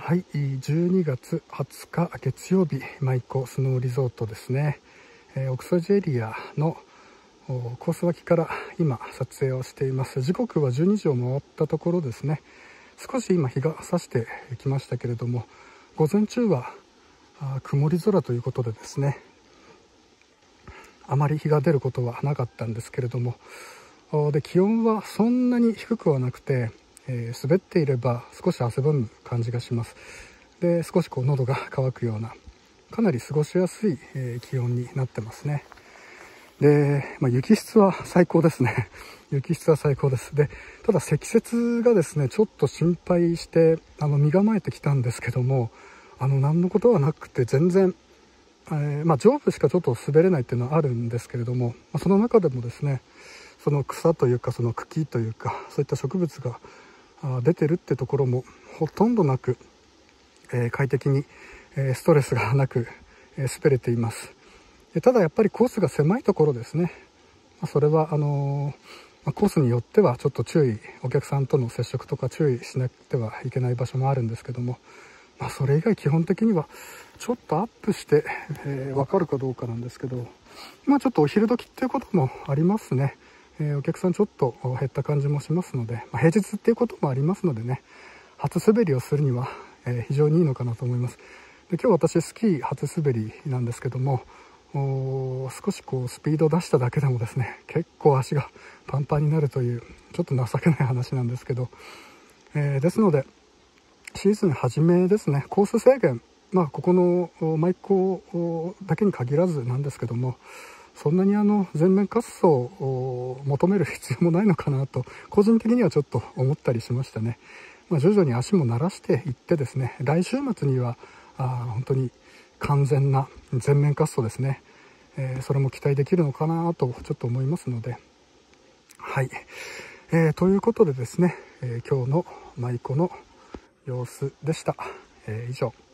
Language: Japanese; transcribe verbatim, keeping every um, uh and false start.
はい、じゅうにがつはつか月曜日、舞子スノーリゾートですね。えー、奥曽路エリアのコース脇から今撮影をしています。時刻はじゅうにじを回ったところですね。少し今日が差してきましたけれども、午前中は曇り空ということでですね、あまり日が出ることはなかったんですけれども、で気温はそんなに低くはなくて、えー、滑っていれば少し汗ばむ感じがします。で少しこう喉が渇くようなかなり過ごしやすい、えー、気温になってますね。で、まあ、雪質は最高ですね雪質は最高です。でただ積雪がですねちょっと心配してあの身構えてきたんですけども、あの何のことはなくて全然、えーまあ、上部しかちょっと滑れないっていうのはあるんですけれども、まあ、その中でもですねその草というかその茎というかそういった植物が出てるってところもほとんどなく、えー、快適に、えー、ストレスがなく、えー、滑れています。でただやっぱりコースが狭いところですね、まあ、それはあのー、コースによってはちょっと注意、お客さんとの接触とか注意しなくてはいけない場所もあるんですけども、まあ、それ以外基本的にはちょっとアップして、えー、分かるかどうかなんですけど、まあちょっとお昼時っていうこともありますね。えー、お客さんちょっと減った感じもしますので、まあ、平日っていうこともありますのでね、初滑りをするには、えー、非常にいいのかなと思います。で今日私スキー初滑りなんですけども、少しこうスピードを出しただけでもですね結構足がパンパンになるというちょっと情けない話なんですけど、えー、ですのでシーズン初めですね、コース制限、まあここの舞子だけに限らずなんですけども、そんなにあの全面滑走を求める必要もないのかなと個人的にはちょっと思ったりしましたね。まあ、徐々に足も慣らしていってですね、来週末にはあ本当に完全な全面滑走ですね、えー、それも期待できるのかなとちょっと思いますので、はい、えー、ということでですね、えー、今日の舞子の様子でした。えー、以上。